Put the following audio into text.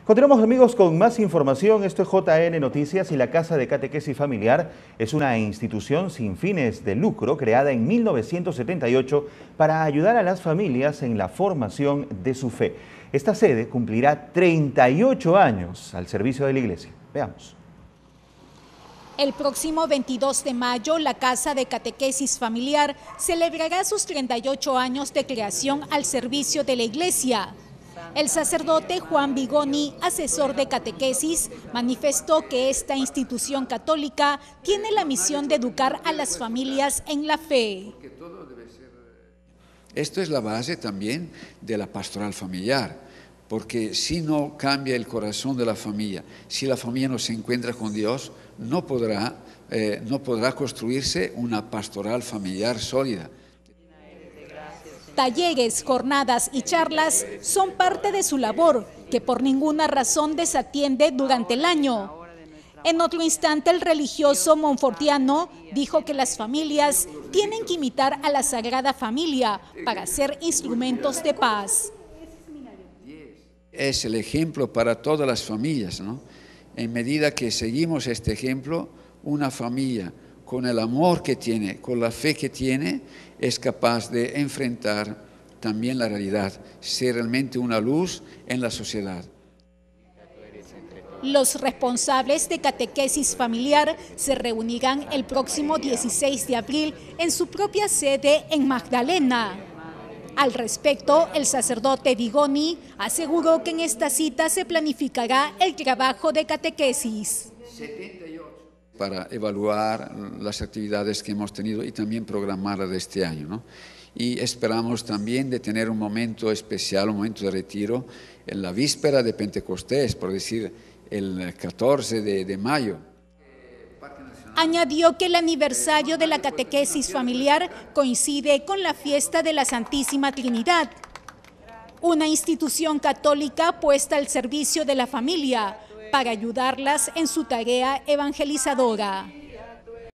Continuamos, amigos, con más información. Esto es JN Noticias y la Casa de Catequesis Familiar es una institución sin fines de lucro creada en 1978 para ayudar a las familias en la formación de su fe. Esta sede cumplirá 38 años al servicio de la Iglesia. Veamos. El próximo 22 de mayo, la Casa de Catequesis Familiar celebrará sus 38 años de creación al servicio de la Iglesia. El sacerdote Juan Vigoni, asesor de catequesis, manifestó que esta institución católica tiene la misión de educar a las familias en la fe. Esto es la base también de la pastoral familiar, porque si no cambia el corazón de la familia, si la familia no se encuentra con Dios, no podrá construirse una pastoral familiar sólida. Talleres, jornadas y charlas son parte de su labor, que por ninguna razón desatiende durante el año. En otro instante, el religioso monfortiano dijo que las familias tienen que imitar a la Sagrada Familia para ser instrumentos de paz. Es el ejemplo para todas las familias, ¿no? En medida que seguimos este ejemplo, una familia con el amor que tiene, con la fe que tiene, es capaz de enfrentar también la realidad, ser realmente una luz en la sociedad. Los responsables de catequesis familiar se reunirán el próximo 16 de abril en su propia sede en Magdalena. Al respecto, el sacerdote Vigoni aseguró que en esta cita se planificará el trabajo de catequesis. Para evaluar las actividades que hemos tenido y también programarlas de este año, ¿no? Y esperamos también de tener un momento especial, un momento de retiro, en la víspera de Pentecostés, por decir, el 14 de mayo. Añadió que el aniversario de la catequesis familiar coincide con la fiesta de la Santísima Trinidad, una institución católica puesta al servicio de la familia para ayudarlas en su tarea evangelizadora.